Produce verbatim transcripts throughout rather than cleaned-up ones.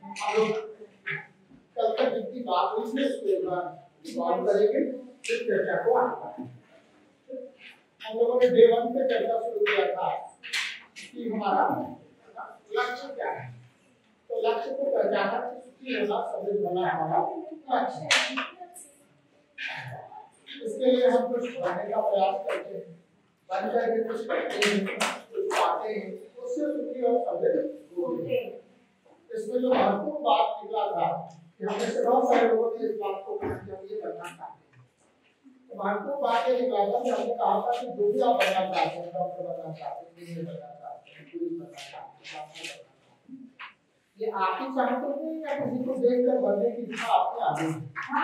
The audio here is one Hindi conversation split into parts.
हम लोग कल तक जितनी बात हुई थी उसको एक बार सॉल्व करेंगे, फिर चर्चा को आगे बढ़ाएंगे। हम लोगों ने डे वन पे चर्चा शुरू किया था कि हमारा लक्ष्य क्या है। तो लक्ष्य को पहचाना कि होना समझ होना हमारा लक्ष्य है। इसके लिए हम कुछ पढ़ने का प्रयास करते हैं, बन करके कुछ करते हैं, कुछ पाते हैं, उससे सुखी और समृद्ध होते हैं। इसमें जो महत्वपूर्ण बात निकला था कि हमने से बहुत सारे लोगों ने इस बात को कहा कि हम ये बनना चाहते हैं। तो महत्वपूर्ण बात ये निकला था कि हमने कहा था कि जो भी आप बनना चाहते हैं, डॉक्टर बनना चाहते हैं, इंजीनियर बनना चाहते हैं, पुलिस बनना चाहते हैं, ये आप ही चाहते हैं या किसी को देखकर बनने की इच्छा आपने आ गई?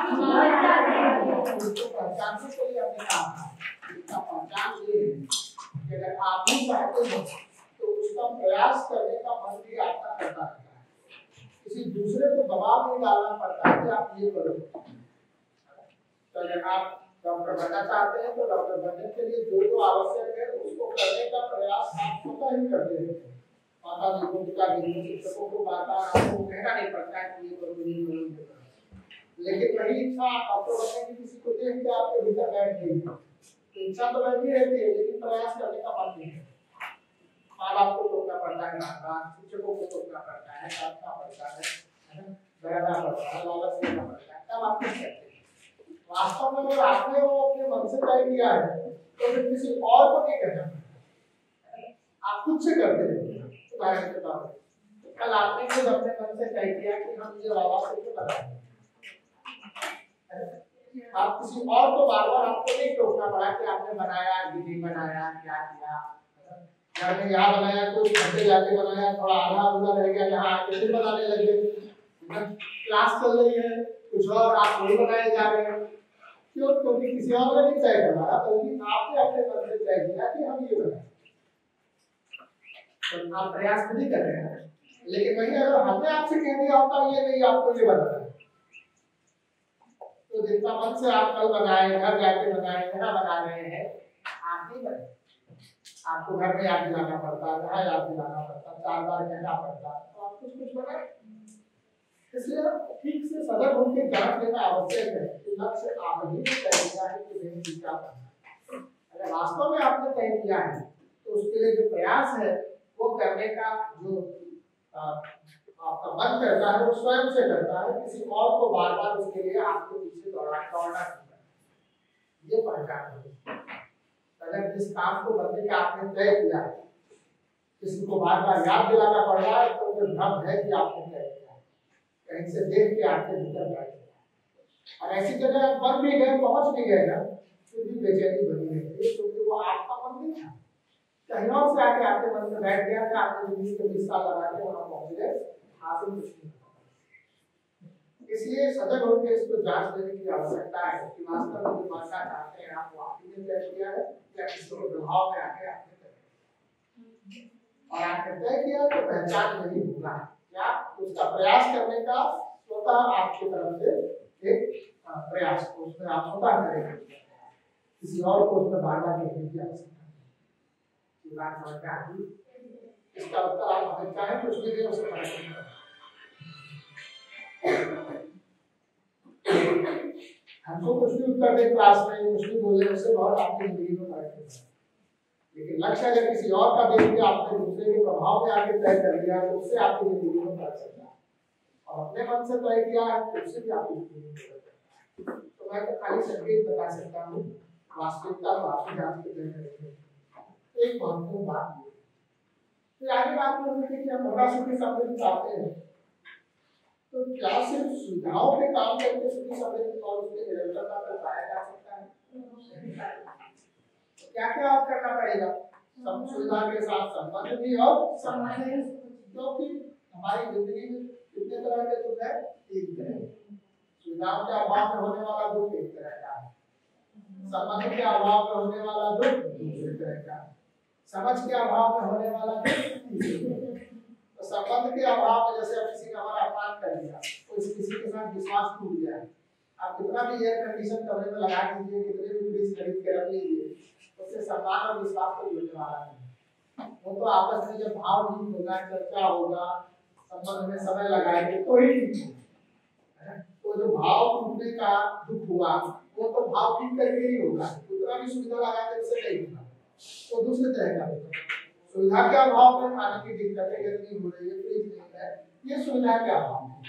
उसको पहचान से कोई हमने कहा इसका पहचान ये है कि अगर आप ही चाहते हो तो उसका प्रयास करने का मन भी आपका करता रहता है। किसी दूसरे को दबाव नहीं डालना पड़ता है कि आप ये करो। तो अगर आप डॉक्टर बनना चाहते हैं तो डॉक्टर बनने के लिए जो जो आवश्यक है उसको करने का प्रयास आप स्वतः ही करते हैं। माता जी को, पिता जी को, शिक्षकों को, माता आपको कहना नहीं पड़ता है कि ये करो, ये करो, ये करो। लेकिन वही इच्छा डॉक्टर बनने की किसी को देख के आपके भीतर बैठ गई, तो इच्छा तो बैठी रहती है लेकिन प्रयास करने का मन नहीं है। माँ बाप को टोकना पड़ता है, शिक्षकों को टोकना पड़ता है, डांटना पड़ता है, डराना पड़ता है, लालच देना पड़ता है, तब आप कुछ करते हैं। वास्तव में अगर आपने वो अपने मन से तय किया है तो फिर किसी और को नहीं कहना पड़ता, आप खुद से करते रहते हैं। उदाहरण के तौर पर कल आपने खुद अपने मन से तय किया कि हम ये वाला करके बताएंगे। आप किसी और को बार बार आपको नहीं टोकना पड़ा कि आपने बनाया कि नहीं बनाया, क्या किया। घर में यहाँ बनाया, कुछ घंटे जाके बनाया, थोड़ा आधा अधूरा रह गया, यहाँ आके फिर बनाने लगे। क्लास चल रही है, कुछ और आप वही बनाए जा रहे हैं। क्यों? क्योंकि किसी और ने नहीं तय करवाया, बल्कि आपने अपने मन से तय किया कि हम ये बनाए। तो आप प्रयास नहीं कर रहे हैं, लेकिन वही अगर हमने आपसे कह दिया होता ये नहीं आपको ये बनाना है, तो जितना मन से आप कल बनाए, घर जाके बनाए, यहाँ बना रहे हैं, आप नहीं बने। आपको घर में याद दिलाना पड़ता, जहाँ याद दिलाना पड़ता, चार बार कहना पड़ता, तो आप कुछ कुछ बनाए। इसलिए ठीक से सजग होकर जांच लेना आवश्यक है कि लक्ष्य आप ही ने तय किया है कि नहीं क्या करना। अगर वास्तव में आपने तय किया है तो उसके लिए जो प्रयास है वो करने का जो आ, आपका मन करता है वो स्वयं से करता है, किसी और को बार बार उसके लिए आपके पीछे दौड़ा दौड़ना नहीं है। ये पहचान है। अगर जिस काम को करने का आपने तय किया है किसी को बार बार याद दिलाना पड़ रहा है तो फिर भ्रम है कि आपने तय किया है, कहीं से देख के आपके भीतर बैठ गया। और ऐसी जगह आप बन भी गए, पहुंच भी गए ना, फिर भी बेचैनी बनी रहती है क्योंकि वो आपका मन नहीं था, कहीं और से आके आपके मन में बैठ गया था। आपने जिंदगी के बीस साल लगा के वहां पहुंच गए, हासिल कुछ नहीं। इसलिए सजग होकर इसको जांच लेने की आवश्यकता है कि वास्तव में जो बनना चाहते हैं आप वो आप ही ने तय किया है या किसी के प्रभाव में आके आपने तय किया। और आपने तय किया तो पहचान नहीं भूलना है, क्या उसका प्रयास करने का स्वतः आपकी तरफ से एक प्रयास को उसमें आप स्वतः करेंगे, किसी और को उसमें बार बार कहने की आवश्यकता नहीं। बात समझ में आती है? इसका उत्तर आप हमें चाहे कुछ भी दें उसे फर्क नहीं पड़ता। हमको कुछ भी उत्तर दे क्लास में, कुछ भी बोले, उससे बहुत आपकी जिंदगी में फर्क नहीं पड़ता। लेकिन लक्ष्य अगर किसी और का देख के आपने दूसरे के प्रभाव में आके तय कर लिया तो उससे आपकी जिंदगी में फर्क पड़ता है। और अपने मन से तय किया है तो उससे भी आपकी जिंदगी में फर्क पड़ता है। तो मैं तो खाली संकेत बता सकता हूँ, वास्तविकता तो आपकी जांच के तय करेंगे। एक महत्वपूर्ण बात ये फिर आगे बात करेंगे कि हम बड़ा सुखी समृद्धि चाहते हैं तो क्या सिर्फ सुविधाओं पे काम करके सुखी समृद्धि और उसके निरंतरता को पाया जा सकता है? तो क्या क्या आप करना पड़ेगा? सब सुविधा के साथ संबंध भी और सम्मान, क्योंकि हमारी जिंदगी में कितने तरह के दुख है? एक तरह। सुविधाओं के अभाव में होने वाला दुख एक तरह का है, संबंध के अभाव में होने वाला दुख दूसरे तरह का है, समझ के अभाव में होने वाला दुख। तो संबंध के अभाव में जैसे अब किसी ने हमारा अपमान कर दिया, तो इस किसी के साथ विश्वास टूट गया, आप कितना भी एयर कंडीशन कमरे में लगा दीजिए, कितने भी फ्रिज खरीद के रख लीजिए, उससे सम्मान और विश्वास तो जुड़ने वाला नहीं। वो तो आपस में जब भाव नहीं होगा, चर्चा होगा, संबंध में समय लगाएंगे तो ही ठीक है। तो जो भाव टूटने का दुख हुआ वो तो भाव ठीक करके ही होगा, उतना भी सुविधा लगा के उससे नहीं होगा, तो दूसरे तरह का होगा। सुविधा के अभाव में खाने की दिक्कत है, गर्मी हो रही है, फ्रिज नहीं है, ये सुविधा के अभाव में।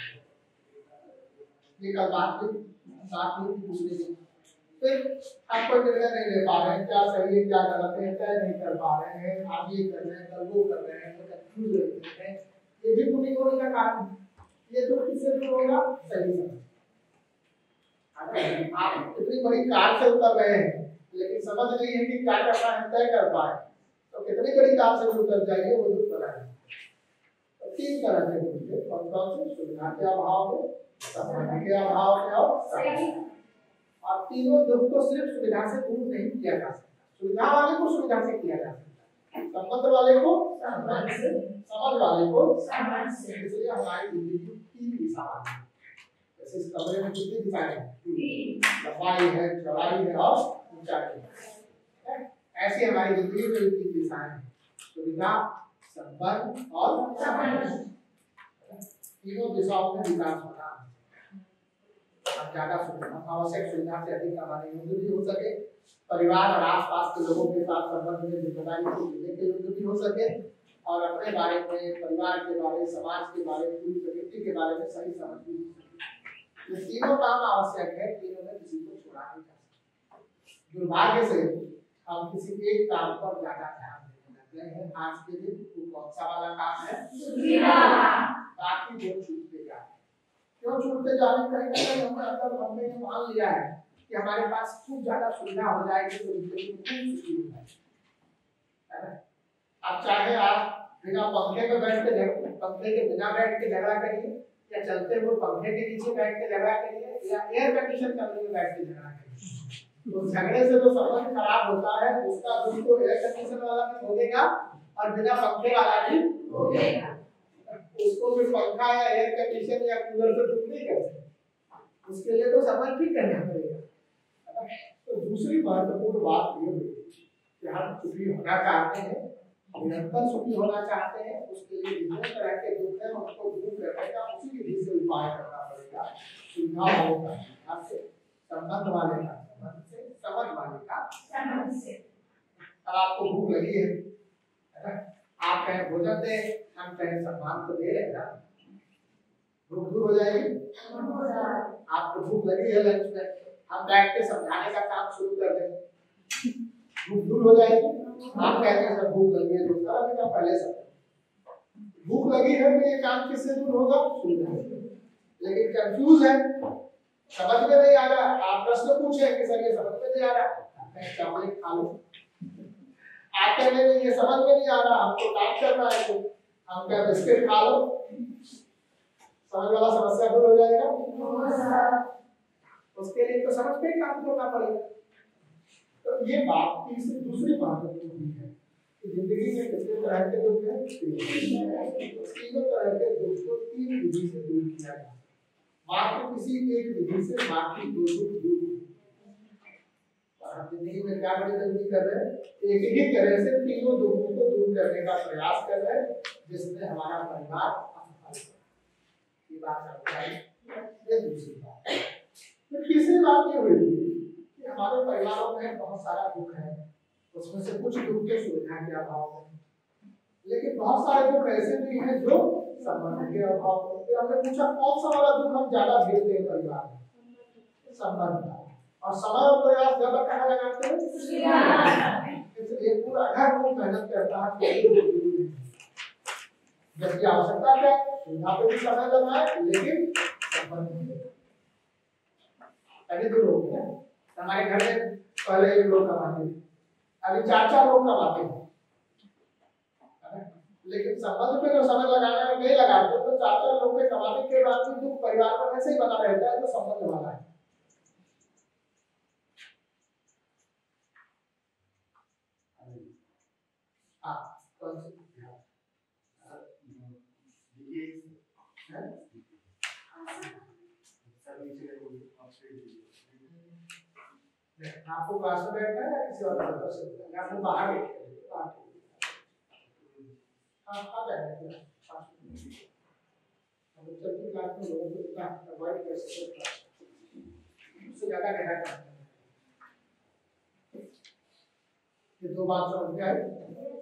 ये कल बात हुई बात हुई दूसरे दिन, फिर आप कोई निर्णय नहीं ले पा रहे हैं, क्या सही है क्या गलत है, तय नहीं कर पा रहे हैं, आप ये कर रहे हैं कल वो कर रहे हैं, कंफ्यूज रहते हैं, ये भी टूटी होने का कारण। ये तो किससे दूर होगा? सही समझ। आप इतनी बड़ी कार से उतर रहे हैं लेकिन समझ नहीं है कि क्या करना है, तय कर पाए, तो कितनी बड़ी कार से उतर जाइए वो दुख बना है। तो तीन तरह के दुख है, कौन कौन से? सुविधा के अभाव में, संबंध के अभाव में और समय। और तीनों दुख को सिर्फ सुविधा से दूर नहीं किया जा सकता, सुविधा वाले को सुविधा से किया जा सकता है, संबंध वाले को संबंध से, समझ वाले को समझ से। इसलिए हमारी जिंदगी की तीन दिशाएं हैं। जैसे इस कमरे में कितनी दिशाएं हैं? लंबाई है, चौड़ाई है और ऊंचाई है। ऐसी हमारी जिंदगी में तीन दिशाएं हैं, सुविधा, संबंध और समझ। तीनों दिशाओं में विकास होना है। हम ज्यादा सुविधा, आवश्यक सुविधा से अधिक हमारे योग्य भी हो सके, परिवार और आसपास के लोगों के साथ संबंध में जिम्मेदारी को लेने के योग्य भी हो सके, और अपने बारे में, परिवार के बारे में, समाज के बारे में, पूरी प्रकृति के बारे में सही समझ भी हो सके। ये तीनों काम आवश्यक है, तीनों में किसी को छोड़ा नहीं जा सकता। दुर्भाग्य से हम किसी एक काम पर ज्यादा ध्यान देने लग गए हैं आज के दिन। वो कौन सा वाला काम है? बाकी वो छूटते जा रहे हैं। क्यों छूटते जा रहे हैं? कहीं ना कहीं हमने अंदर हमने ये मान लिया है कि हमारे पास खूब ज्यादा सुविधा हो जाएगी तो जिंदगी में खूब सुखी हो जाएगी। आप चाहे आप बिना पंखे पे बैठ के पंखे के बिना बैठ के झगड़ा करिए, या चलते हुए पंखे के नीचे बैठ के झगड़ा करिए, या एयर कंडीशन कमरे में बैठ के झगड़ा करिए, तो झगड़े से जो संबंध खराब होता है उसका दुख तो एयर कंडीशन वाला भी भोगेगा और बिना पंखे वाला भी भोगेगा। उसको भी पंखा या एयर कंडीशन या कूलर से दुख नहीं कर सकते, उसके लिए तो संबंध ठीक करना पड़ेगा। तो दूसरी महत्वपूर्ण बात ये हुई कि हम सुखी होना चाहते हैं, निरंतर सुखी होना चाहते हैं, उसके लिए जितने तरह के दुख हैं उनको दूर करने का उसी विधि से उपाय करना पड़ेगा। सुविधा वाले का से, संबंध वाले का संबंध से, समझ वाले का समझ से। अब आपको भूख लगी है, है ना? आप कहें भोजन दे, हम कहें सम्मान तो दे रहे ना, भूख दूर हो जाएगी। आपको भूख लगी है लंच में, हम बैठ के समझाने का काम शुरू कर दें, भूख दूर हो जाएगी। आप कहते हैं सर भूख लगी है तो सारा बेटा पहले सब भूख लगी है तो ये काम किससे दूर होगा? सुविधा से। लेकिन कंफ्यूज है, समझ में नहीं आ रहा, आप प्रश्न पूछे कि सर ये समझ में नहीं आ रहा, चॉकलेट खा लो। आप कहने में ये समझ में नहीं आ रहा, हमको काम करना है तो हम क्या बिस्किट खा लो, समझ वाला समस्या दूर हो जाएगा। उसके लिए तो समझ पे ही काम करना पड़ेगा। तो ये बात तीसरी दूसरी बात है कि जिंदगी में कितने तरह के दुख हैं, तीनों तरह के दुख को तीन विधि से दूर किया जाए। मात्र किसी एक विधि से बाकी दो दुख दूर हम जिंदगी में क्या बड़ी गलती कर रहे हैं? एक ही तरह से तीनों दुखों को दूर करने का प्रयास कर रहे हैं जिसमें हमारा परिवार असफल है। ये बात समझाई। ये दूसरी बात। फिर तीसरी बात ये हुई कि हमारे परिवारों में बहुत सारा दुख है, उसमें से कुछ दुख के सुविधा के अभाव में, लेकिन बहुत सारे दुख ऐसे भी हैं जो संबंध के अभाव में। फिर हमने पूछा कौन सा वाला दुख हम ज्यादा झेलते हैं परिवार में? संबंध का। और समय और प्रयास ज्यादा कहाँ लगाते हैं? इसलिए पूरा घर को मेहनत करता है जबकि आवश्यकता क्या है? सुविधा पे भी समय लगाए लेकिन संबंध में अभी तो लोग हैं हमारे घर में पहले एक लोग कमाते थे, अभी चार चार लोग कमाते हैं, लेकिन संबंध पे जो समय लगाने में नहीं लगाते तो चार चार लोग के कमाने के बाद भी दुख परिवार में ऐसे ही बना रहता है जो संबंध वाला है। आपको क्लास में बैठना है या किसी और तरह से या फिर बाहर बैठे? हाँ हाँ बैठे। चलती क्लास में लोगों को इतना अवॉइड कर सकते हैं, उससे ज्यादा गहरा काम करना है। ये दो बात समझ में आई।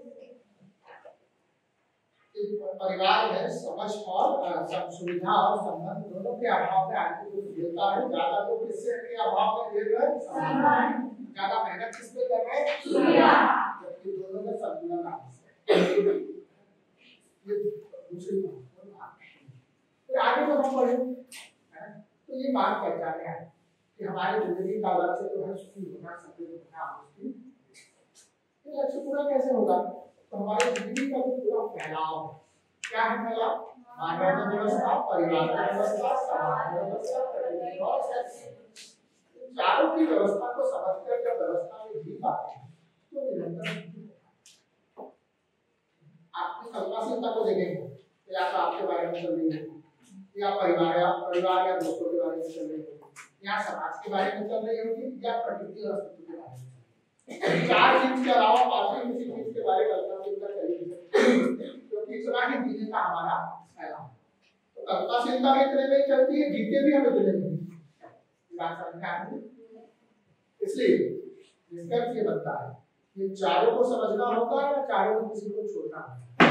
परिवार में समझ और सुविधा और संबंध दोनों के अभाव में आदमी को झेलता है। ज्यादा तो किससे के अभाव में झेल रहे हैं, ज्यादा मेहनत किस पे कर रहे हैं, जबकि दोनों में संतुलन आवश्यक है। ये दूसरी बात। फिर आगे जब हम बढ़े तो ये बात पहचाने आए कि हमारी जिंदगी का लक्ष्य तो है सुखी होना, सफल होना। ये लक्ष्य पूरा कैसे होगा? तो हमारी जिंदगी का तो पूरा फैलाव है। क्या है फैलाव? मानव व्यवस्था, परिवार व्यवस्था, समाज व्यवस्था, प्रकृति और चारों की व्यवस्था को समझकर जब व्यवस्था में जी पाते हैं तो निरंतर आपकी कल्पनाशीलता को देखेंगे, या तो आपके बारे में चल रही है, या परिवार या परिवार या दोस्तों के बारे में चल रही होगी, या समाज के बारे में चल रही होगी, या प्रकृति और अस्तित्व के बारे में। चार चीज के अलावा पांचवी किसी चीज के बारे में कल्पनाशीलता करेंगे, क्योंकि इतना ही जीने का हमारा फैलाव। तो कल्पनाशीलता भी इतने में चलती है, जीते भी हम इतने में। इसलिए निष्कर्ष ये बनता है कि चारों को समझना होगा या चारों में किसी को छोड़ना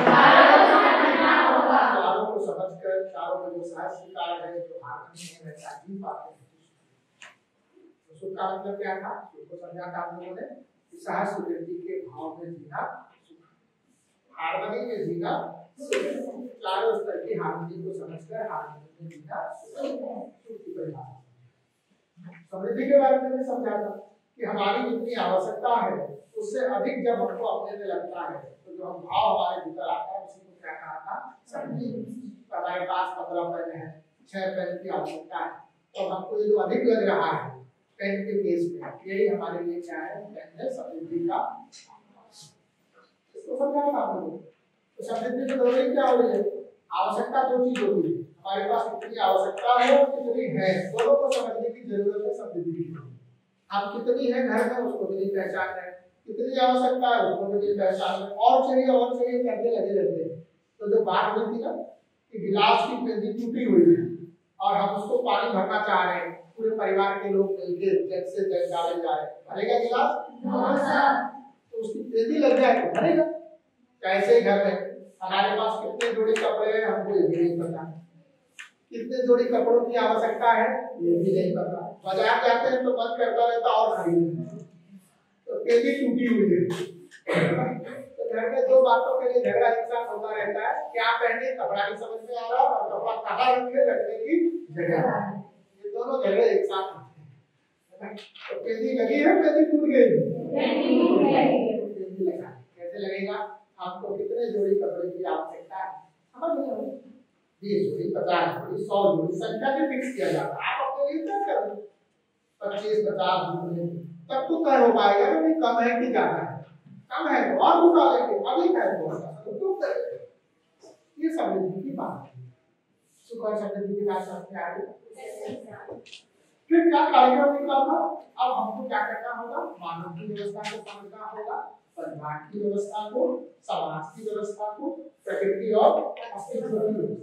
होगा। चारों को समझकर चारों में जो सहज स्वीकार है, जो हार्मनी है, वैसा जी पाते हैं। तो सुख का मतलब क्या था? सुख को समझा था हम लोगों ने, सहज स्वीकृति के भाव में जीना, हार्मनी में जीना, चारों स्तर की हार्मनी को समझकर हार्मनी में जीना सुख की परिभाषा। समृद्धि के बारे में भी समझा था कि हमारी जितनी आवश्यकता है उससे अधिक जब हमको अपने में लगता है तो जो हम भाव हमारे भीतर आता है उसी को क्या कहा था? समृद्धि। हमारे पास पंद्रह पेन है, छह पेन की आवश्यकता है, तो हमको ये जो अधिक लग रहा है पेन के केस में, यही हमारे लिए क्या है? पेन है समृद्धि का। इसको समझा था आपको। तो समृद्धि में जरूरी क्या हो रही है? आवश्यकता दो चीज होती है, हमारे पास कितनी आवश्यकता है और कितनी है, दोनों को समझने की जरूरत है समृद्धि की। आप कितनी है घर में उसको भी नहीं पहचान रहे, कितनी आवश्यकता है उसको भी नहीं पहचान रहे, और चाहिए और चाहिए करके लगे रहते हैं। तो जो बात हुई थी ना कि गिलास की पेंदी टूटी हुई है और हम उसको पानी भरना चाह रहे हैं, पूरे परिवार के लोग मिलकर जग से जग डाले जा रहे हैं, भरेगा गिलास? तो उसकी पेंदी लग जाए तो भरेगा। कैसे घर में हमारे पास कितने जोड़ी कपड़े हैं हमको ये भी नहीं पता, कितने जोड़ी कपड़ों की आवश्यकता है ये भी नहीं पता। बाजार जाते हैं तो मन करता रहता और खरीद, तो पेंदी टूटी हुई है। तो घर में दो बातों के लिए झगड़ा एक साथ होता रहता है, क्या पहने कपड़ा नहीं समझ में आ रहा और कपड़ा कहाँ रखे रखने की जगह, ये दोनों झगड़े एक साथ होते हैं। तो पेंदी लगी है, पेंदी टूट गई, पेंदी लगा कैसे लगेगा? आपको कितने जोड़ी कपड़े की आवश्यकता है समझ में आओ? बीस जोड़ी, पचास जोड़ी, सौ जोड़ी, संख्या भी फिक्स किया जाता है। आप अपने लिए तय कर लो पच्चीस पचास जोड़ी, तब तो तय हो पाएगा कि कम है कि ज्यादा है। कम है तो और उठा लेंगे, अधिक है तो क्यों करेंगे? ये समृद्धि की बात है। सुख और समृद्धि की बात समझ में आ रही? फिर क्या कार्यक्रम निकला था? अब हमको क्या करना होगा? मानव की व्यवस्था को समझना होगा, परिवार की व्यवस्था को, समाज की व्यवस्था को, प्रकृति और अस्तित्व की व्यवस्था।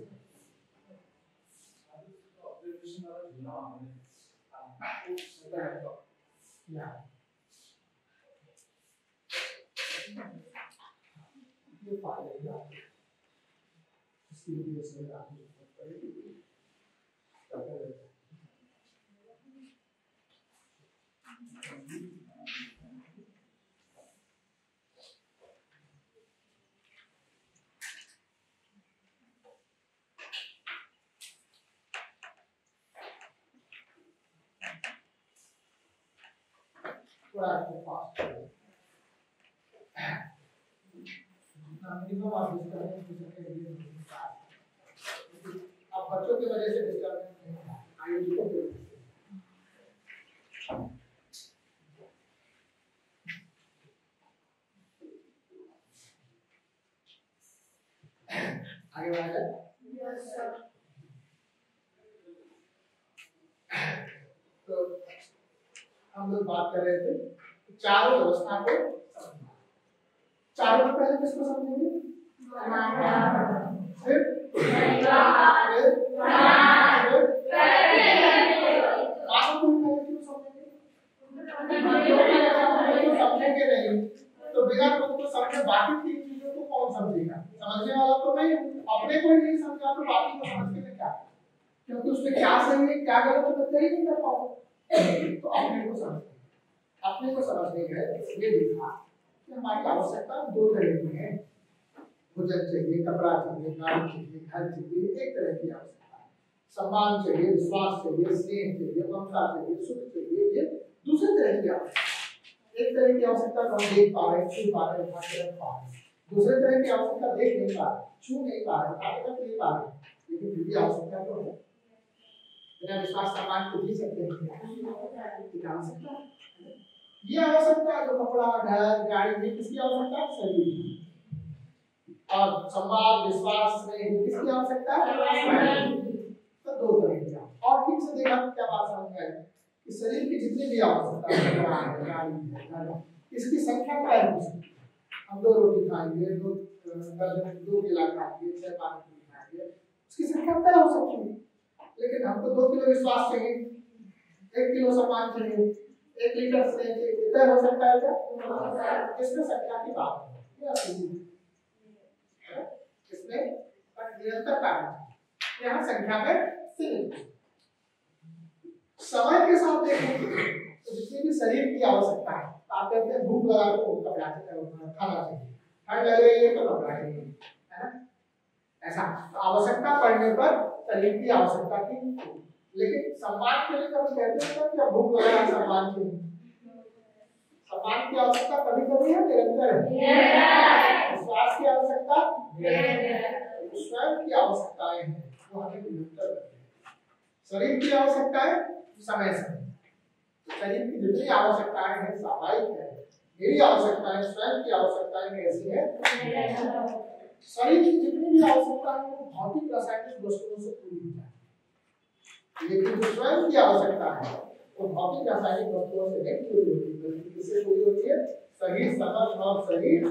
ये फायदा है इसकी वजह से आपको थोड़ा फास्ट मिनिमम आप डिस्टर्बेंस अब बच्चों की वजह से डिस्टर्बेंस नहीं है, आगे को आगे बढ़ा जाए। Yes sir. तो हम लोग बात कर रहे थे चारों व्यवस्था को समझना। चारों में पहले किसको समझेंगे? फिर क्या, क्योंकि उसमें क्या सही है क्या गलत है बच्चा ही नहीं कर पाओगे। तो अपने को समझते अपने को समझने गए ये देखा कि हमारी आवश्यकता दो तरह की है, भोजन चाहिए, कपड़ा चाहिए, गाड़ी चाहिए, घर चाहिए, एक तरह की आवश्यकता है। सम्मान चाहिए, विश्वास चाहिए, स्नेह चाहिए, ममता चाहिए, सुख चाहिए, ये दूसरी तरह की आवश्यकता। एक तरह की आवश्यकता हम देख पा रहे, छू पा रहे, उठा के रख पा रहे, दूसरे तरह की आवश्यकता देख नहीं पा रहे, छू नहीं पा रहे, उठा के रख नहीं पा रहे, लेकिन फिर भी आवश्यकता तो है। बिना विश्वास सम्मान को जी सकते हैं क्या आवश्यकता है? ये आवश्यकता जो कपड़ा, घर, गाड़ी, ये किसकी आवश्यकता है? शरीर की। और सम्मान, विश्वास, स्नेह किसकी आवश्यकता है? तो दो तरह की। और ठीक से देखा क्या बात समझ में आई कि शरीर की जितनी भी आवश्यकता है, कपड़ा है, गाड़ी है, घर है, इसकी संख्या क्या है? हम दो रोटी खाएंगे, दो दो केला खाएंगे, छह पानी खाएंगे, उसकी संख्या क्या हो सकती है? लेकिन हमको दो किलो विश्वास चाहिए, एक किलो सम्मान चाहिए, एक लीटर स्नेह चाहिए, इतना हो सकता है क्या? इसमें संख्या की बात है, इसमें निरंतर कार्य यहाँ संख्या में सीमित। समय के साथ देखेंगे तो जितनी भी शरीर की आवश्यकता है, आप कहते हैं भूख लगा तो कपड़ा खाना चाहिए, ठंड लग रही है तो कपड़ा चाहिए, है ना? ऐसा आवश्यकता पड़ने पर शरीर की आवश्यकता की, लेकिन सम्मान के लिए कभी कहते हैं कि भूख लगा सम्मान चाहिए। सम्मान की आवश्यकता कभी कभी है, निरंतर है। विश्वास की आवश्यकता, स्वयं की आवश्यकताएं हैं वो हमें निरंतर करती है। शरीर की आवश्यकताएं समय समय, शरीर की जितनी आवश्यकताएं हैं स्वाभाविक है, मेरी आवश्यकताएं स्वयं की आवश्यकताएं कैसी है? शरीर की जितनी भी आवश्यकताएं हैं भौतिक रासायनिक वस्तुओं से पूरी होती है, लेकिन जो स्वयं की आवश्यकता है वो भौतिक रासायनिक वस्तुओं से नहीं पूरी होती, बल्कि किससे पूरी होती है? शरीर, समझ और शरीर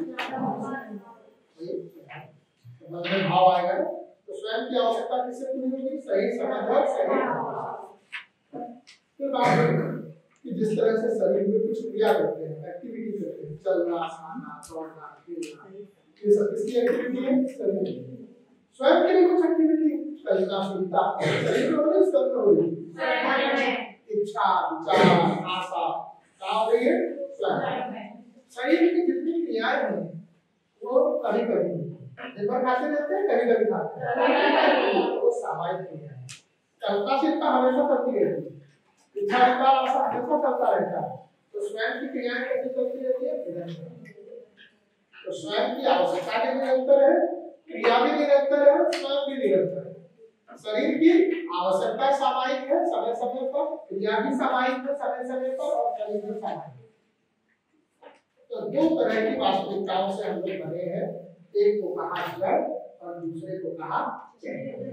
में भाव आएगा तो स्वयं की आवश्यकता किससे पूरी होगी? सही समझ और सही। फिर बात कि जिस तरह से शरीर में कुछ क्रिया करते हैं, एक्टिविटी करते हैं, चलना, खाना, दौड़ना, खेलना, ये सब किसकी एक्टिविटी है? शरीर की। स्वयं के लिए कुछ एक्टिविटी, कल्पनाशीलता, शरीर में हो रही है, स्वयं में हो रही है। इच्छा, विचार, आशा, कहाँ हो रही है? स्वयं। शरीर की जितनी क्रियाएं हैं वो कभी कभी दिन भर खाते रहते हैं, कभी कभी खाते हैं, वो सामायिक क्रिया है। कल्पनाशीलता हमेशा चलती रहती है, इच्छा विचार आशा हमेशा चलता रहता है, तो स्वयं की क्रियाएं कैसे चलती रहती है? निरंतर। तो स्वयं की आवश्यकता भी निरंतर है, क्रिया भी निरंतर है, स्वयं भी निरंतर है। शरीर की आवश्यकता सामायिक है समय समय पर, क्रिया भी सामायिक है समय समय पर, और शरीर भी सामायिक है। तो दो तरह की वास्तविकताओं से हम लोग बने हैं, एक को कहा जड़ और दूसरे को कहा चैतन्य।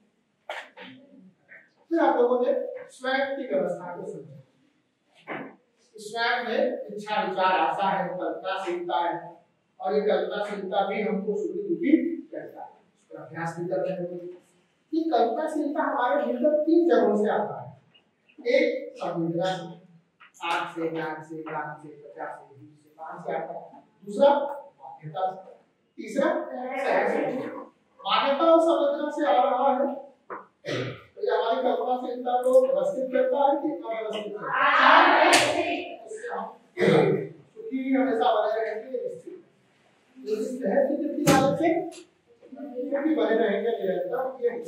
फिर आप लोगों ने स्वयं की व्यवस्था को समझा। स्वयं में इच्छा विचार आशा है, कल्पनाशीलता है, और ये कल्पनाशीलता भी हमको सुखी दुखी करता है, इसका अभ्यास भी कर रहे हैं। ये कल्पनाशीलता हमारे भीतर तीन जगहों से आता है। एक संवेदना से, आँख से, नाक से, कान से, त्वचा से, जीभ से, कान से आता है। दूसरा मान्यता से, तीसरा सहज से। मान्यता और संवेदना से आ रहा है तो ये हमारी कल्पनाशीलता को व्यवस्थित करता है कि अव्यवस्थित करता है? सुखी हमेशा बने रहेंगे, लेकिन सहज चित्त की हालत से भी बने रहेंगे निरंतर। ये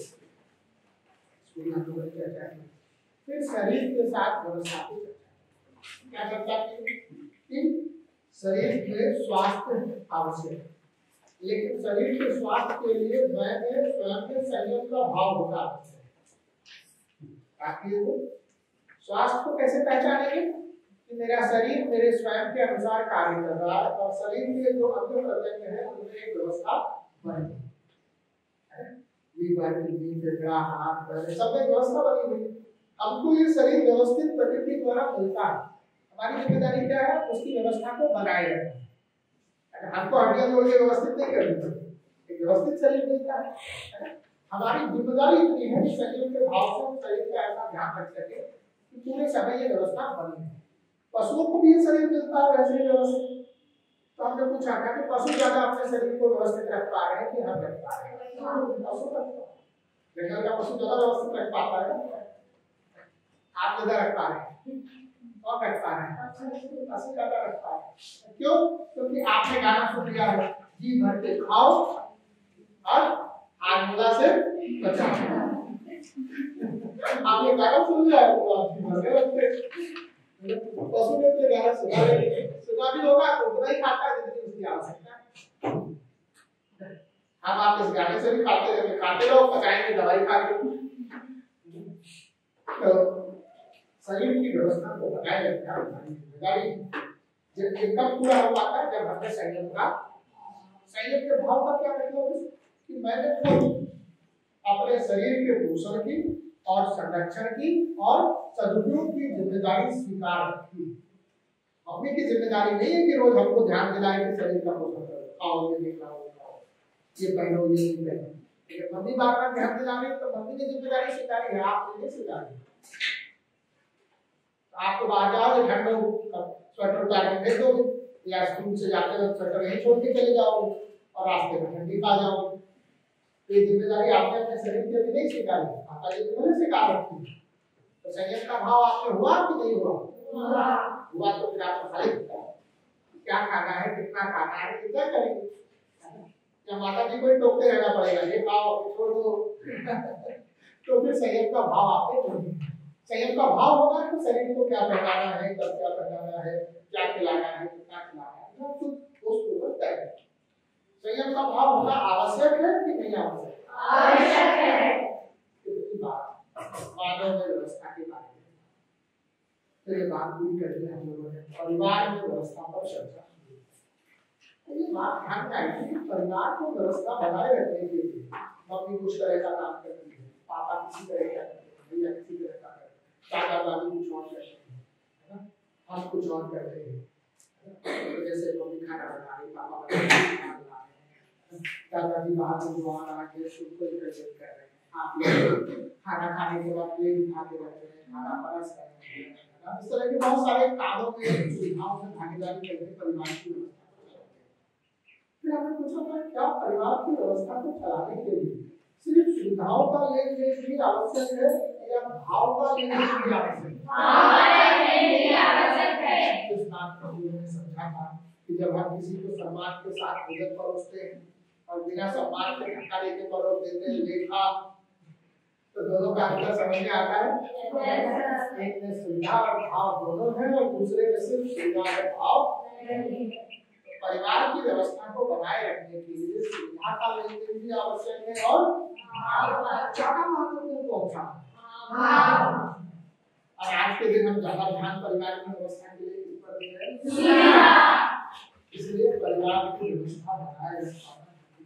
फिर शरीर के साथ व्यवस्था की चर्चा, क्या चर्चा की? शरीर में स्वास्थ्य आवश्यक है, लेकिन शरीर के स्वास्थ्य के लिए मैं में स्वयं के संयम का भाव होना आवश्यक है। ताकि वो स्वास्थ्य को कैसे पहचानेंगे कि मेरा शरीर मेरे स्वयं के अनुसार कार्य कर रहा है, और शरीर के जो अंग प्रत्यंग है उनमें एक व्यवस्था बनी है, लीवर, किडनी, फेफड़ा, हाथ, पैर, सब में व्यवस्था बनी हुई है। हमको ये शरीर व्यवस्थित प्रकृति द्वारा मिलता है, हमारी जिम्मेदारी क्या है? उसकी व्यवस्था को बनाए रखना। हमको हड्डियां जोड़ के व्यवस्थित नहीं करनी चाहिए, एक व्यवस्थित शरीर मिलता है। हमारी जिम्मेदारी इतनी है कि शरीर के भाव से हम शरीर का ऐसा ध्यान रख सके कि पूरे समय ये व्यवस्था बनी है। पशुओं को भी ये शरीर मिलता है वैसे ही व्यवस्थित। तो हमने पूछा था कि पशु ज्यादा अपने शरीर को व्यवस्थित रख पा रहे हैं कि हम रख पा रहे हैं? पशु रख पा रहे हैं। जंगल का पशु ज्यादा व्यवस्थित रख पाता है, हाथ ज्यादा रख पा रहे हैं और रख पा रहे हैं, पशु ज्यादा रख पा रहे हैं। क्यों? क्योंकि आपने गाना सुन लिया है, जी भर के खाओ और आग से बचाओ। आपने गाना सुन लिया है तो आप जी भर के रखते। पशु ने तो गाना सुना सुना भी होगा तो उतना ही खाता है जितनी उसकी आवश्यकता है। हम आप इस गाने से भी खाते रहते, खाते रहो, पकाएंगे दवाई खा के। तो शरीर की व्यवस्था को बनाए रखना हमारी जिम्मेदारी। जब ये कब पूरा हो पाता है? जब हमें संयम का संयम के भाव का क्या मतलब कि मैंने खुद अपने शरीर के पोषण की और संरक्षण की और सदुपयोग की जिम्मेदारी स्वीकार रखी। अपनी की जिम्मेदारी नहीं है कि रोज हमको ध्यान दिलाए कि शरीर का पोषण करो, खाओ ये नहीं खाओ, ये पहनो ये नहीं पहनो। लेकिन मम्मी बार बार ध्यान दिलाने तो मम्मी ने जिम्मेदारी स्वीकारी है, आपने नहीं स्वीकारी। आपको बाहर जाओगे ठंड में स्वेटर उतार के फेंक दोगे, या स्कूल से जाते वक्त स्वेटर यहीं छोड़ के चले जाओगे और रास्ते में ठंडी खा जाओगे। ये जिम्मेदारी आपने अपने शरीर के लिए नहीं स्वीकारी, आपका ये जिम्मेदारी स्वीकार रखी। तो संयम का भाव आपने हुआ कि नहीं हुआ? हुआ तो फिर आपको फलित क्या खाना है, कितना खाना है, कितना करेंगे। या माता जी को ही टोकते रहना पड़ेगा, ये खाओ छोड़ दो। तो फिर संयम का भाव आपने नहीं। संयम का भाव होगा तो शरीर को क्या पहनाना है, कब क्या पहनाना है, क्या खिलाना है, कितना खिलाना है, सब कुछ उसको तय है। संयम का भाव होना आवश्यक है कि नहीं आवश्यक? आवश्यक है। इतनी बात मानव में व्यवस्था के बारे में तो ये बात पूरी कर दी हम लोगों ने। परिवार में व्यवस्था पर चर्चा की। ये बात ध्यान में आई कि परिवार को व्यवस्था बनाए रखने के लिए मम्मी कुछ तरह का काम करती है, पापा किसी तरह का करते हैं, भैया किसी तरह का करते हैं, दादा दादी कुछ और करते हैं, है ना, हम कुछ और करते हैं। तो जैसे मम्मी खाना बना रही, पापा बना रहे, दादाजी बाहर से जो आ रहा है शुभ को रिप्रेजेंट कर रहे हैं, आप लोग खाना खाने के बाद प्लेट उठा के रख रहे हैं, खाना परस रहे हैं, इस तरह के बहुत सारे कामों में सुविधाओं में भागीदारी करके परिवार की व्यवस्था। फिर हमने पूछा क्या परिवार की व्यवस्था को चलाने के लिए सिर्फ सुविधाओं का लेन देन भी आवश्यक है या भाव का लेन देन भी आवश्यक है? इस बात को हमने समझा था कि जब हम किसी को सम्मान के साथ भोजन परोसते हैं और बिना सम्मान के धक्का देके परोस देते हैं, देखा तो दोनों का अंतर समझ में आता है। एक में सुविधा और भाव दोनों है और दूसरे में सिर्फ सुविधा और भाव। परिवार की व्यवस्था को बनाए रखने के लिए सुविधा का लेन देन भी आवश्यक है और ज्यादा महत्वपूर्ण कौन सा? और आज के दिन हम ज्यादा ध्यान परिवार की व्यवस्था के लिए किस पर दे रहे हैं? इसलिए परिवार की व्यवस्था बनाए रखना।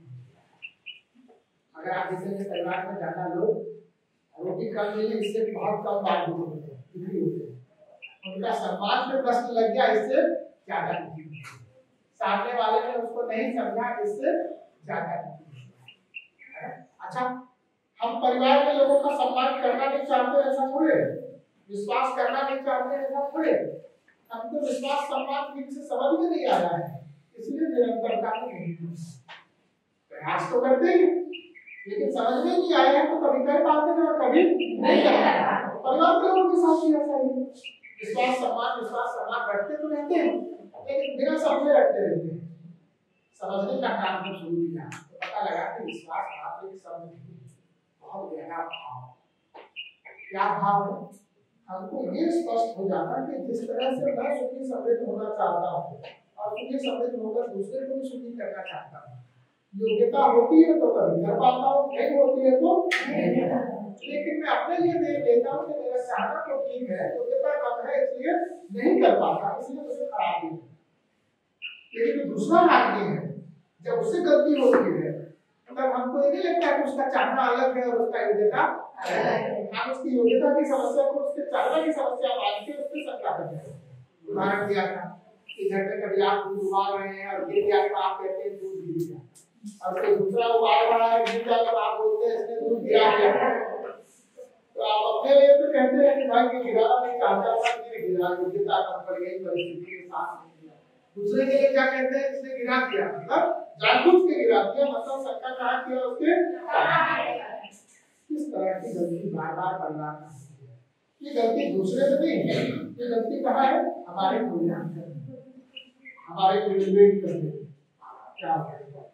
अगर आप देखेंगे परिवार में ज्यादा लोग रोटी कम मिली इससे बहुत कम बात होते हैं, बिक्री होते हैं, उनका सम्मान में प्रश्न लग गया इससे ज्यादा बिक्री होती है, सामने वाले ने उसको नहीं समझा इससे ज्यादा बिक्री होती है। अच्छा, हम परिवार के लोगों का सम्मान करना नहीं चाहते ऐसा थोड़े, विश्वास करना नहीं चाहते ऐसा थोड़े, हमको विश्वास सम्मान ठीक से समझ में नहीं आ रहा है, इसलिए निरंतरता में नहीं प्रयास तो करते हैं लेकिन समझ में नहीं आया है तो कभी कर पाते हैं और कभी नहीं कर पाते। परिवार के लोगों के साथ भी ऐसा ही विश्वास सम्मान विश्वास सम्मान रखते तो रहते हैं लेकिन बिना समझे रखते रहते हैं। समझने का काम जब शुरू किया तो पता लगा कि विश्वास मात्र एक शब्द नहीं, बहुत गहरा भाव। क्या भाव है? हमको ये स्पष्ट हो जाता कि जिस तरह से मैं सुखी समृद्ध होना चाहता हूँ और सुखी समृद्ध होकर दूसरे को भी सुखी करना चाहता हूँ, योग्यता होती है तो कभी कर पाता हूँ, नहीं होती है तो नहीं, लेकिन मैं अपने लिए देख लेता हूँ कि मेरा चाहना तो ठीक है, योग्यता कम है इसलिए नहीं कर पाता, इसलिए मुझे खराब नहीं। लेकिन दूसरा आदमी है जब उससे गलती होती है तब हमको ये नहीं लगता कि उसका चाहना अलग है और उसका योग्यता अलग है, हम उसकी योग्यता की समस्या को उसके चाहना की समस्या मान के उसके शंका करते हैं। उदाहरण दिया था कि घर में कभी आप दूध उबाल रहे हैं और गिर गया तो आप कहते हैं दूध गिर गया, और कोई दूसरा उबाल रहा है गिर गया तो आप बोलते हैं इसने दूध गिरा दिया। तो आप अपने लिए तो कहते हैं कि भाई ये गिराना नहीं चाहता था, गिर गिरा, योग्यता कम पड़ गई, परिस्थिति के साथ नहीं दिया। दूसरे के लिए क्या कहते हैं, इसने गिरा दिया, मतलब जानबूझ के गिरा दिया, मतलब शंका कहाँ किया उसके। किस तरह की गलती बार बार परिवार में होती है। ये गलती दूसरे में नहीं है, ये गलती कहाँ है? हमारे मूल्यांकन, हमारे इवेल्युएट करने में क्या होगा।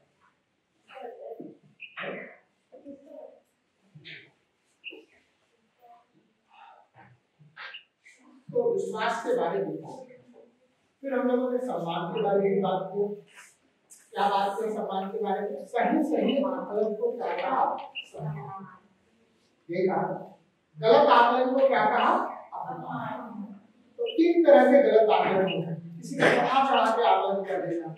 तो विश्वास के बारे में, फिर हम लोगों ने सम्मान के बारे में बात की। क्या बात की सम्मान के बारे में? सही सही आकलन को क्या कहा? ये कहा। गलत आकलन को क्या कहा? अपमान। तो तीन तरह के गलत आकलन होते हैं। किसी को बढ़ा चढ़ा के आकलन कर देना,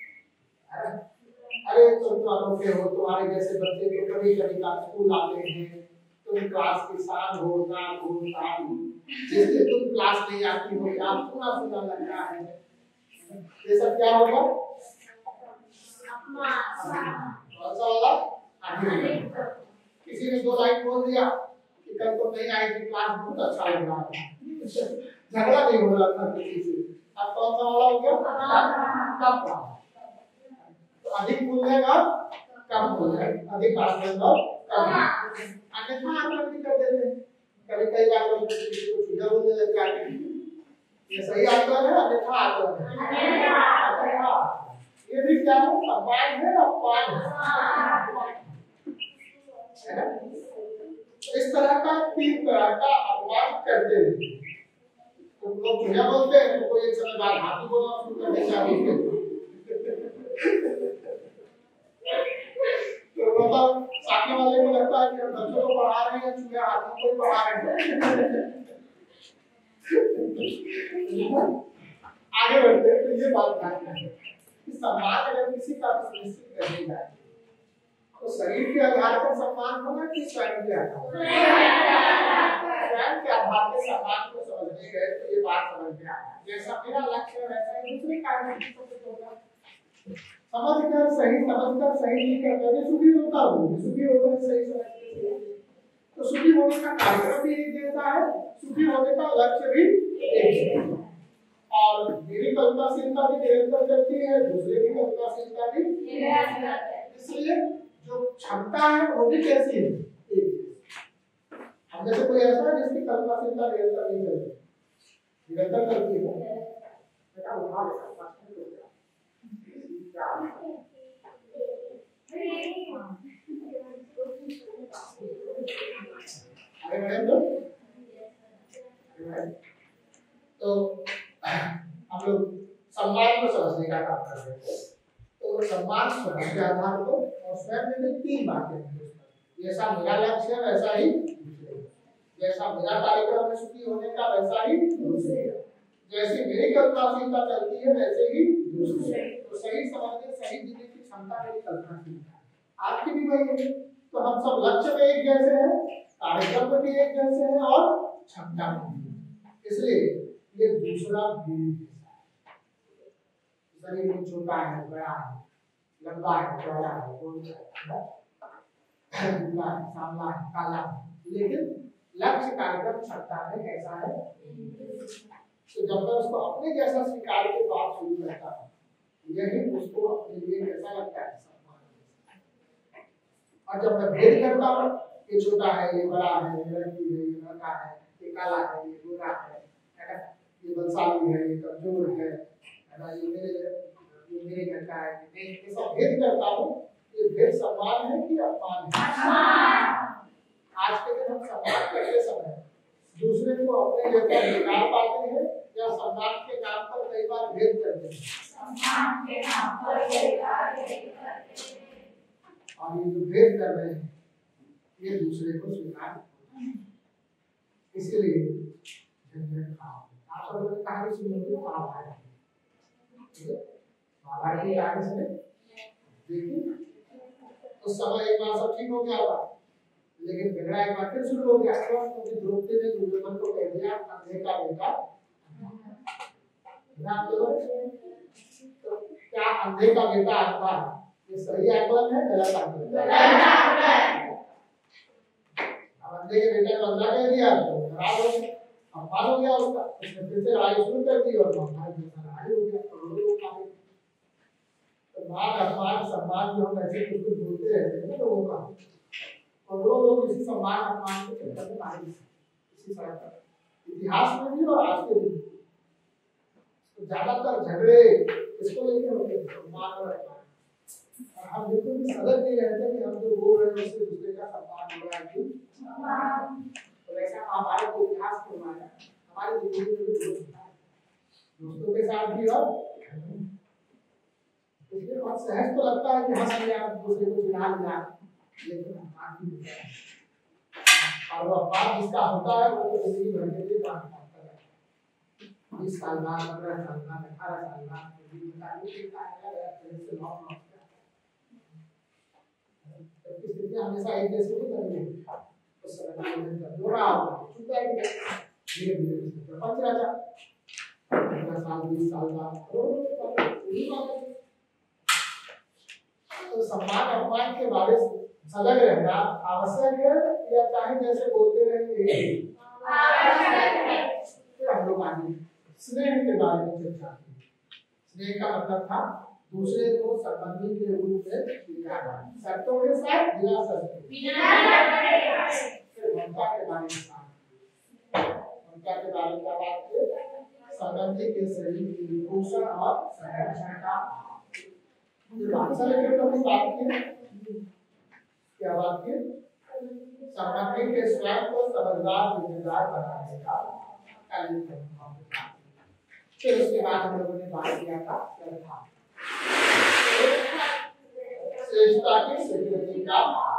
अरे तुम तो अनोखे हो, तुम्हारे जैसे बच्चे तो कभी कभी स्कूल आते हैं, तुम क्लास के साथ हो, नाम हो, नाम हो, जैसे तुम क्लास नहीं आती हो, आप सुना सुना लग रहा है, ये सब क्या होगा? किसी ने दो लाइन बोल दिया कि कल तुम नहीं आएगी क्लास, बहुत अच्छा लग रहा है, झगड़ा नहीं हो रहा था किसी से, अब कौन सा वाला हो गया? कम। अधिक बोलेगा कम बोलेगा, अधिक आकलन और कम अन्यथा आकलन भी कर देते हैं। कभी कई बार लोग किसी को चीज़ बोलने लग जाते हैं, ये सही आकलन है, अन्यथा आकलन है। ये भी क्या है? सम्मान है, अपमान है। इस तरह का तीन तरह का अपमान करते हैं। तो लोग चीज़ बोलते हैं तो कोई एक समय बाद हाथी बोलना शुरू कर देता है। तो मतलब सामने वाले को लगता है कि हम बच्चों को पढ़ा रहे हैं, चूहे हाथों को पढ़ा रहे हैं। आगे बढ़ते हैं। तो ये बात ध्यान रखें कि सम्मान अगर किसी का सुनिश्चित करने जाए तो शरीर के आधार पर सम्मान होगा कि स्वयं के आधार पर? स्वयं के आधार पर सम्मान को समझने गए तो ये बात समझ में आया, जैसा मेरा लक्ष्य है वैसा ही दूसरे कार्य होगा। समझकर सही समझकर सही नहीं करते तो सुखी होता हूँ, सुखी होता है सही समझकर। तो सुखी होने का कार्यक्रम भी एक जैसा है, सुखी होने का लक्ष्य भी एक जैसा है। और मेरी कल्पनाशीलता भी निरंतर चलती है, दूसरे की कल्पनाशीलता भी निरंतर। इसलिए जो क्षमता है वो भी कैसी है? एक। हम जैसे कोई ऐसा है जिसकी कल्पनाशीलता निरंतर नहीं चलती, निरंतर चलती है, बेटा उठा लेगा तो हम लोग सम्मान को समझने का काम कर रहे हैं। तो सम्मान स्वयं के आधार पर और स्वयं में तीन बातें हैं, जैसा मेरा लक्ष्य है वैसा ही दूसरे, जैसा मेरा कार्यक्रम है सुखी होने का वैसा ही दूसरे, जैसे मेरी कल्पनाशीलता चलती है वैसे ही दूसरे। तो सही समझने सही जीने की क्षमता मेरी कल्पनाशीलता है, आपकी भी वही है। तो हम सब लक्ष्य में एक जैसे हैं, कार्यक्रम में भी एक जैसे हैं और क्षमता में भी। इसलिए ये दूसरा भी शरीर में छोटा है, बड़ा है, लंबा है, चौड़ा है, गोल है, दुबला है, सांवला है, काला है, लेकिन लक्ष्य कार्यक्रम क्षमता में कैसा है? तो जब तक उसको अपने जैसा स्वीकार के बात शुरू करता है, यही उसको अपने लिए कैसा लगता है? और जब मैं भेद करता हूँ, ये छोटा है, ये बड़ा है, ये लड़की है, ये लड़का है, ये काला है, ये गोरा है, ये बलशाली है, ये कमजोर है, ये मेरे ये मेरे घर का है, ये सब भेद करता हूँ। ये भेद सम्मान है कि अपमान है? आज के दिन हम सम्मान करते समय दूसरे को अपने जैसा निकाल पाते हैं या सम्मान के नाम पर कई बार भेद करते हैं? सम्मान के नाम पर कई बार भेद करते हैं। और ये जो भेद कर रहे हैं ये दूसरे को स्वीकार, इसलिए झंझट खाओ। आप सब लोग कहानी सुनोगे महाभारत, महाभारत की कहानी सुने देखिए। उस समय एक बार सब ठीक हो गया था, लेकिन झगड़ा एक बार फिर शुरू हो गया क्योंकि द्रौपदी ने दुर्योधन को कह दिया अंधे का बेटा। तो क्या अंधे का बेटा अंधा है? ये सही आकलन है, गलत आकलन है? अब अंधे के बेटे को अंधा कह दिया तो खराब हो गया, अपमान हो गया उसका, उसने फिर से लड़ाई शुरू कर दी और महाभारत जैसा लड़ाई हो गया, करोड़ों लोग मारे। तो मान अपमान सम्मान जो हम ऐसे कुछ कुछ बोलते रहते हैं लोगों का, करोड़ों लोग इसी सम्मान अपमान के चक्कर में मारे इसी सड़क पर, इतिहास में भी और आज के दिन। तो ज्यादातर झगड़े इसको लेके होते हैं, सम्मान और अपमान। हम बिल्कुल भी सजग नहीं रहते कि हम जो बोल रहे हैं उससे दूसरे का सम्मान हो रहा है कि तो वैसा हमारे को इतिहास में हुआ है, हमारे जिंदगी में भी दोस्त होता है, दोस्तों के साथ भी और इसलिए बहुत सहज तो लगता है कि हंस लिया दूसरे को चिढ़ा लिया, लेकिन अपमान भी होता है और वो अपमान जिसका होता है वो तो जिंदगी भर के लिए काम करता है। बीस साल बाद, पंद्रह साल बाद, अठारह साल बाद स्थितियां हमेशा एक जैसी नहीं बनेगी, उस समय जो रहा होगा चुका है धीरे धीरे प्रपंच राजा पंद्रह साल बीस साल बाद तो सम्मान अपमान के बारे में सजग रहना आवश्यक है या चाहे जैसे बोलते रहेंगे आवश्यक है। फिर हम लोग आगे स्नेह के बारे में चर्चा की। स्नेह का मतलब था दूसरे को संबंधी के रूप में स्वीकारना, शर्तों के साथ बिना शर्त फिर ममता के बारे में ममता के बारे में बात की, संबंधी के शरीर की पोषण और संरक्षण का बात की। क्या बात की? संबंधी के स्वयं को समझदार जिम्मेदार बनाने का कार्यक्रम। फिर उसके बाद हम लोगों ने बात किया था श्रेष्ठता की स्वीकृति का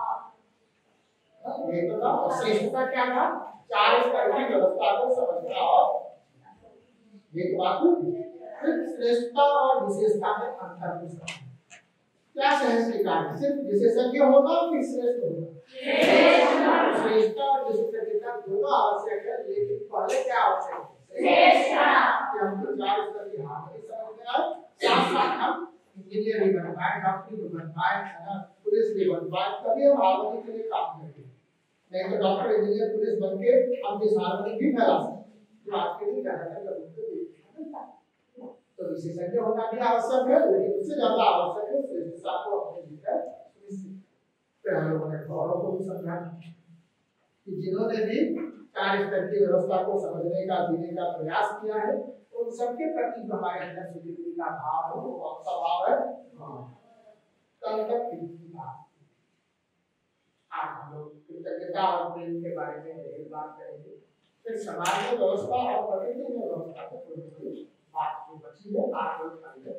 एकता और श्रेष्ठता क्या था? चार स्तर की व्यवस्था को समझना और एक बात फिर श्रेष्ठता और विशेषता में अंतर को समझना। क्या सहज स्वीकार सिर्फ विशेषज्ञ होगा कि श्रेष्ठ होगा? श्रेष्ठता और विशेषज्ञता दोनों आवश्यक है, लेकिन पहले क्या आवश्यक है? श्रेष्ठता। हम तो चार स्तर की हार्मनी समझ में आए, साथ साथ हम इंजीनियर भी बन पाए, डॉक्टर भी बन पाए, पुलिस भी बन पाए, तभी हम हार्मनी के लिए काम करेंगे। नहीं तो डॉक्टर इंजीनियर पुलिस बन के हम इस हार्मनी भी फैला सकते जो आज के दिन ज्यादातर लोगों को देखने को। तो विशेषज्ञ होना भी आवश्यक है, लेकिन उससे ज्यादा आवश्यक है श्रेष्ठता को अपने भीतर सुनिश्चित। हम लोगों ने गौरव को भी समझा कि जिन्होंने भी चार स्तर की व्यवस्था को समझने का जीने का प्रयास किया है उन सबके प्रति हमारे अंदर स्वीकृति का भाव हो, कौन सा भाव है? कल तक कृति भाव। आज हम लोग कृतज्ञता और प्रेम के बारे में ढेर बात करेंगे। फिर समाज में व्यवस्था और प्रकृति में व्यवस्था को थोड़ी थोड़ी बात जो बची है आज लोग करेंगे।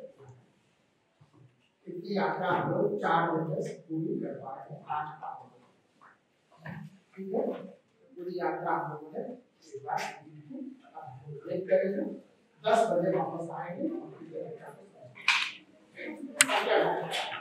इतनी यात्रा हम लोग चार दिन में पूरी कर पाए हैं आज का। ठीक है, पूरी यात्रा हम लोगों ने एक बार ब्रेक करेंगे, दस बजे वापस आएंगे।